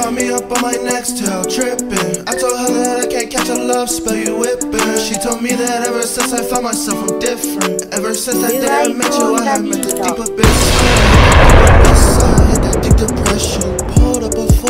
got me up on my next tail, tripping. I told her that I can't catch a love spell, you whipping. She told me that ever since I found myself I'm different. Ever since that day I met you, I have met the deep abyss. Hit that deep depression, pulled up a